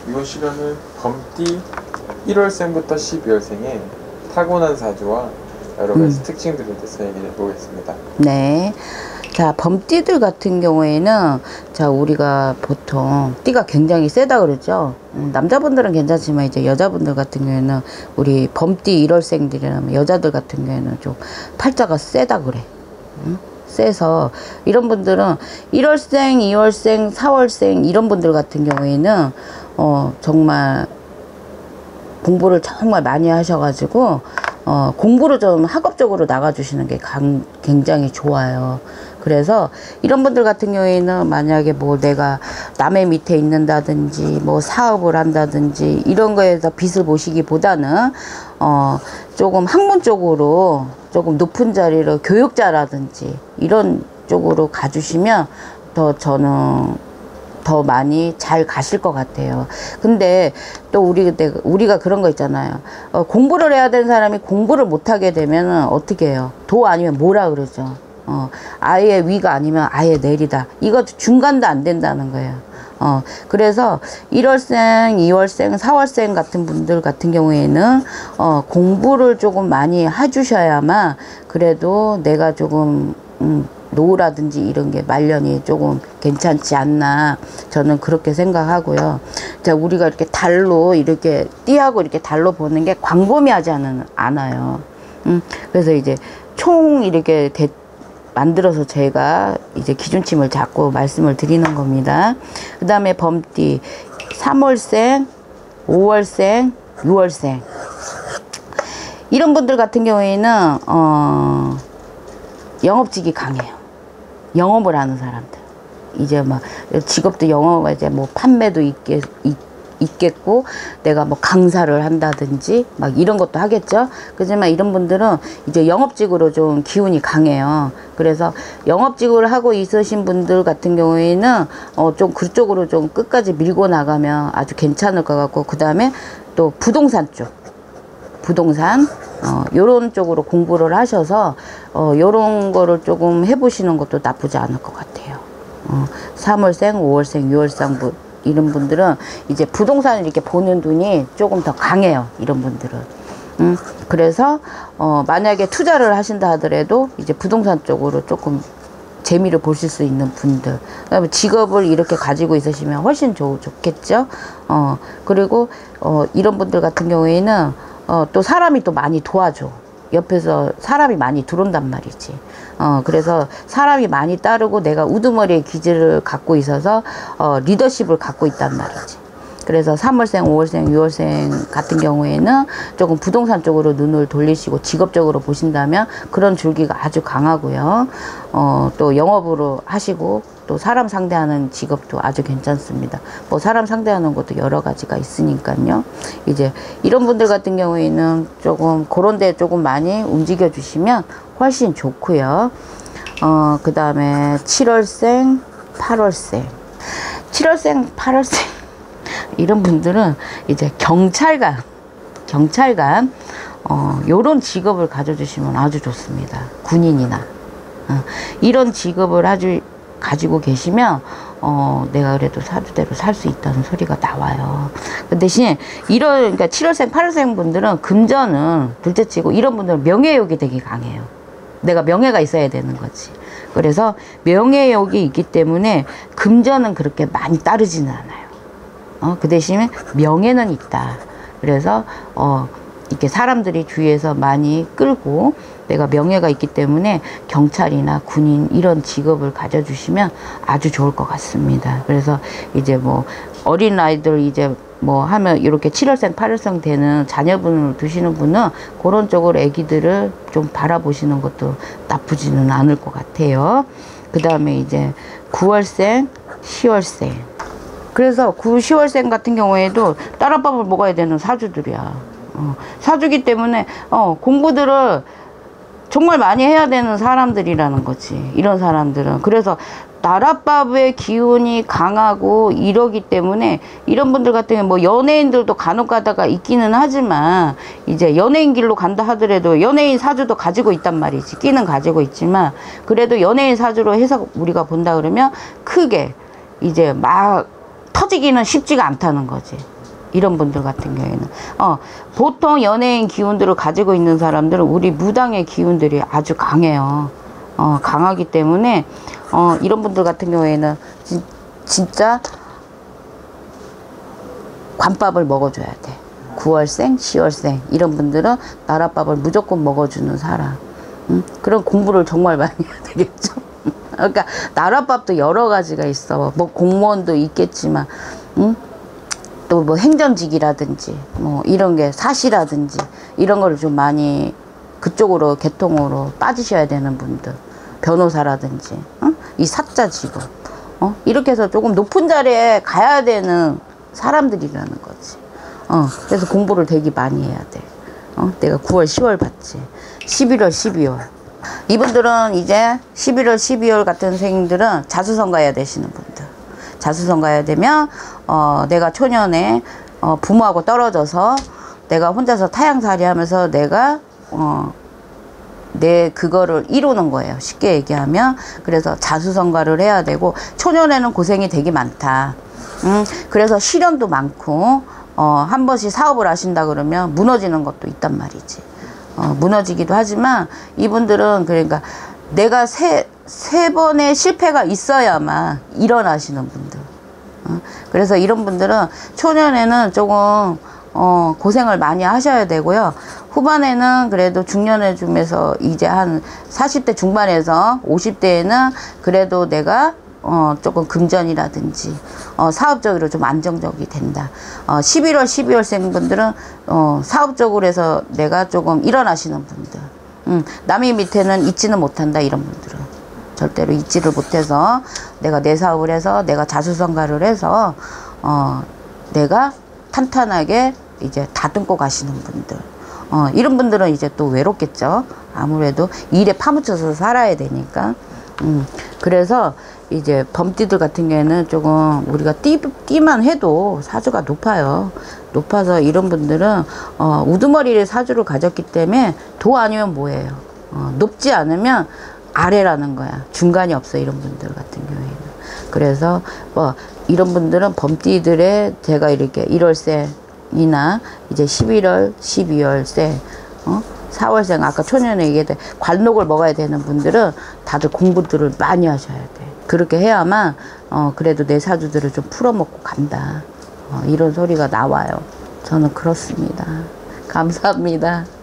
이번 시간은 범띠 1월생부터 12월생의 타고난 사주와 여러 가지 특징들에 대해서 얘기해 보겠습니다. 네. 자, 범띠들 같은 경우에는, 자, 우리가 보통 띠가 굉장히 세다 그러죠. 남자분들은 괜찮지만 이제 여자분들 같은 경우에는 우리 범띠 1월생들이라면 여자들 같은 경우에는 좀 팔자가 세다 그래. 세서 이런 분들은 1월생, 2월생, 4월생 이런 분들 같은 경우에는 정말 공부를 정말 많이 하셔가지고 공부를 좀 학업적으로 나가주시는 게 굉장히 좋아요. 그래서 이런 분들 같은 경우에는 만약에 뭐 내가 남의 밑에 있는다든지 뭐 사업을 한다든지 이런 거에서 빚을 보시기보다는 조금 학문 쪽으로 조금 높은 자리로 교육자라든지 이런 쪽으로 가주시면 저는 더 많이 잘 가실 것 같아요. 근데 또 우리가 그런 거 있잖아요. 공부를 해야 되는 사람이 공부를 못하게 되면 어떻게 해요? 도 아니면 뭐라 그러죠. 아예 위가 아니면 아예 내리다. 이것도 중간도 안 된다는 거예요. 그래서 1월생, 2월생, 4월생 같은 분들 같은 경우에는 공부를 조금 많이 해주셔야만 그래도 내가 조금 노후라든지 이런 게 말년이 조금 괜찮지 않나 저는 그렇게 생각하고요. 자, 우리가 이렇게 달로 이렇게 띠하고 이렇게 달로 보는 게 광범위하지 않아요. 그래서 이제 총 이렇게 만들어서 제가 이제 기준침을 잡고 말씀을 드리는 겁니다. 그 다음에 범띠 3월생, 5월생, 6월생 이런 분들 같은 경우에는 영업직이 강해요. 영업을 하는 사람들. 이제 막 직업도 영어가 이제 뭐 판매도 있겠고 내가 뭐 강사를 한다든지 막 이런 것도 하겠죠. 그렇지만 이런 분들은 이제 영업직으로 좀 기운이 강해요. 그래서 영업직을 하고 있으신 분들 같은 경우에는 좀 그쪽으로 좀 끝까지 밀고 나가면 아주 괜찮을 것 같고, 그 다음에 또 부동산 쪽, 요런 쪽으로 공부를 하셔서 요런 거를 조금 해보시는 것도 나쁘지 않을 것 같아요. 3월생, 5월생, 6월생 이런 분들은 이제 부동산을 이렇게 보는 눈이 조금 더 강해요. 이런 분들은. 그래서 만약에 투자를 하신다 하더라도 이제 부동산 쪽으로 조금 재미를 보실 수 있는 분들, 그다음에 직업을 이렇게 가지고 있으시면 훨씬 좋겠죠. 그리고 이런 분들 같은 경우에는 또 사람이 또 많이 도와줘. 옆에서 사람이 많이 들어온단 말이지. 그래서 사람이 많이 따르고 내가 우두머리의 기질을 갖고 있어서 리더십을 갖고 있단 말이지. 그래서 3월생, 5월생, 6월생 같은 경우에는 조금 부동산 쪽으로 눈을 돌리시고 직업적으로 보신다면 그런 줄기가 아주 강하고요. 또 영업으로 하시고 또 사람 상대하는 직업도 아주 괜찮습니다. 뭐 사람 상대하는 것도 여러 가지가 있으니까요. 이제 이런 분들 같은 경우에는 조금 그런 데 조금 많이 움직여 주시면 훨씬 좋고요. 그 다음에 7월생, 8월생. 7월생, 8월생. 이런 분들은 이제 경찰관, 요런 직업을 가져주시면 아주 좋습니다. 군인이나. 이런 직업을 가지고 계시면, 내가 그래도 사주대로 살 수 있다는 소리가 나와요. 그 대신, 그러니까 7월생, 8월생 분들은 금전은 둘째 치고, 이런 분들은 명예욕이 되게 강해요. 내가 명예가 있어야 되는 거지. 그래서 명예욕이 있기 때문에 금전은 그렇게 많이 따르지는 않아요. 그 대신에 명예는 있다. 그래서 이렇게 사람들이 주위에서 많이 끌고 내가 명예가 있기 때문에 경찰이나 군인 이런 직업을 가져주시면 아주 좋을 것 같습니다. 그래서 이제 뭐 어린 아이들 이제 뭐 하면 이렇게 7월생, 8월생 되는 자녀분을 두시는 분은 그런 쪽으로 아기들을 좀 바라보시는 것도 나쁘지는 않을 것 같아요. 그 다음에 이제 9월생, 10월생. 그래서 9, 10월생 같은 경우에도 따라밥을 먹어야 되는 사주들이야. 사주기 때문에 공부들을 정말 많이 해야 되는 사람들이라는 거지. 이런 사람들은. 그래서 나랏밥의 기운이 강하고 이러기 때문에 이런 분들 같은 경우 뭐 연예인들도 간혹 가다가 있기는 하지만 이제 연예인 길로 간다 하더라도 연예인 사주도 가지고 있단 말이지. 끼는 가지고 있지만 그래도 연예인 사주로 해서 우리가 본다 그러면 크게 이제 막 터지기는 쉽지가 않다는 거지. 이런 분들 같은 경우에는 보통 연예인 기운들을 가지고 있는 사람들은 우리 무당의 기운들이 아주 강해요. 강하기 때문에 이런 분들 같은 경우에는 진짜 관밥을 먹어줘야 돼. 9월생, 10월생 이런 분들은 나랏밥을 무조건 먹어주는 사람. 그런 공부를 정말 많이 해야 되겠죠. 그러니까 나랏밥도 여러 가지가 있어. 뭐 공무원도 있겠지만, 또 뭐 행정직이라든지 뭐 이런 게 사시라든지 이런 거를 좀 많이 그쪽으로 계통으로 빠지셔야 되는 분들, 변호사라든지 이 사자 직업 이렇게 해서 조금 높은 자리에 가야 되는 사람들이라는 거지. 그래서 공부를 되게 많이 해야 돼. 내가 9월 10월 봤지. 11월 12월 이분들은 이제 11월 12월 같은 생들은 자수성가해야 되시는 분들, 자수성가해야 되면 내가 초년에 부모하고 떨어져서 내가 혼자서 타향살이 하면서 내가 내 그거를 이루는 거예요. 쉽게 얘기하면. 그래서 자수성가를 해야 되고, 초년에는 고생이 되게 많다. 그래서 시련도 많고, 한 번씩 사업을 하신다 그러면 무너지는 것도 있단 말이지. 무너지기도 하지만 이분들은 그러니까 내가 세 번의 실패가 있어야만 일어나시는 분들. 그래서 이런 분들은 초년에는 조금 고생을 많이 하셔야 되고요. 후반에는 그래도 중년에 줌에서 이제 한 40대 중반에서 50대에는 그래도 내가 조금 금전이라든지 사업적으로 좀 안정적이 된다. 11월 12월생 분들은 사업적으로 해서 내가 조금 일어나시는 분들, 남의 밑에는 있지는 못한다. 이런 분들은 절대로 있지를 못해서 내가 내 사업을 해서 내가 자수성가를 해서 내가 탄탄하게 이제 다듬고 가시는 분들, 이런 분들은 이제 또 외롭겠죠. 아무래도 일에 파묻혀서 살아야 되니까. 그래서 이제 범띠들 같은 경우에는 조금 우리가 띠만 해도 사주가 높아요. 높아서 이런 분들은 우두머리를 사주를 가졌기 때문에 도 아니면 뭐예요. 높지 않으면 아래라는 거야. 중간이 없어, 이런 분들 같은 경우에는. 그래서 이런 분들은 범띠들의 제가 이렇게 1월생이나 이제 11월, 12월생, 4월생, 아까 초년에 얘기했던 관록을 먹어야 되는 분들은 다들 공부들을 많이 하셔야 돼. 그렇게 해야만 그래도 내 사주들을 좀 풀어먹고 간다. 이런 소리가 나와요. 저는 그렇습니다. 감사합니다.